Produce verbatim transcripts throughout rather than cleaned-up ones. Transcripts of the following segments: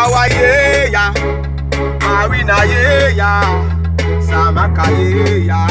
Kawa ye ya, Marina ye ya, Samaka ye ya.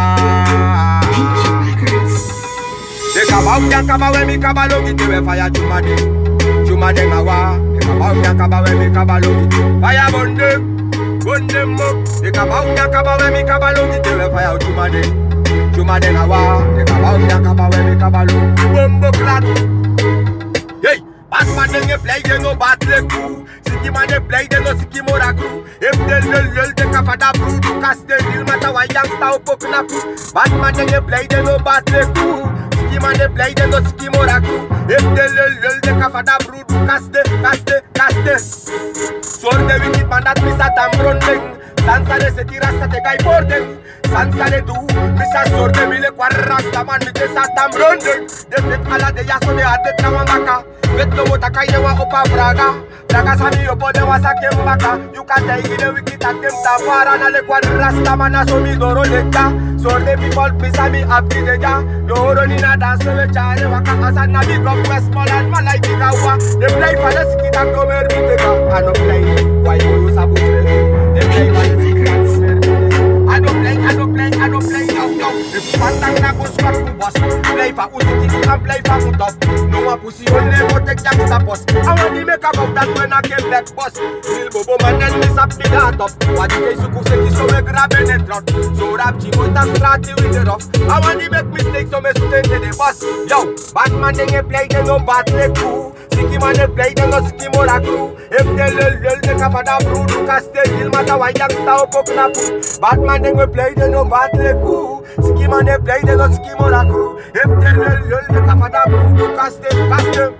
De kaba uya kaba we mi kaba logi te we fire chumade, chumade ngawa. De kaba uya kaba we mi kaba logi fire bonde, bonde mo. De kaba uya kaba we mi kaba logi te we fire chumade, chumade ngawa. De kaba uya kaba we mi kaba logi bombo clat. Hey, Batman they play they no battle coup. Siki man they play they no siki mora crew. If they lol lol they kafada brew to cast the deal mata wa youngster upok na crew. Batman they play they no battle coup. Siki man they play they no siki mora crew. If they lol lol they kafada brew to cast the cast the cast the. So the wicked man that miss a damn running. Sansa de se tira hasta te cae por den. Sansa de tu, misa sorte mile cuarrasta man mi te satam running. De fet ala de yaso de ate tramambaka. Vet no mota kaide wa opa braga. Braga sami yo pode wa sake mbaka. You can take it the wicked at them tafara na le cuarrasta man aso mi doro leka. Sorte people misa mi abdi de ja. Doro ni na dance we chale waka asa na big up Westmoreland man like Ikawa. They play for the skita comer mi teka. I no play, why you sabu they play for the skita comer mi teka. I don't play, I don't play, I don't play, yo, yo. If you want to go squat to boss, play for Uzi, and play for Mutop. No one pussy, only protect youngster boss. I want to make a cup that when I came back boss. Lil Bobo man and miss up me that up. What you guys who say so we grab and drop. So rap Chico and Strati with the rough. I want to make mistakes so me suit into the boss. Yo, Batman they play, they no battle crew. Siki man they play, they no siki mora crew. If they lil lil, they kafada brew to cast the deal mata wa youngster upok na crew. Batman they play, they no battle crew. Siki man they play, they no siki mora crew. If they lil lil, they kafada brew to cast the cast the.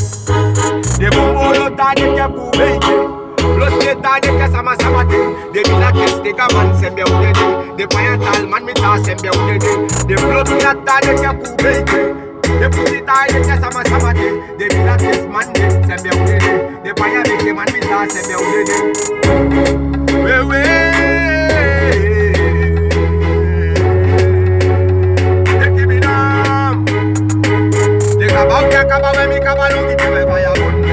De bombo lo ta de ke pou beike. Los de ta de ke sama sama de. De mina kes de gaman sembe ou de de. De payantal man mi ta sembe ou de de. De blood mi ta de ke pou beike. De pussy ta de ke sama sama de. De mina kes man de sembe ou de de. De payantal man mi ta sembe ou de de. We we. De kaba uya kaba we mi kaba lo ki te we fire.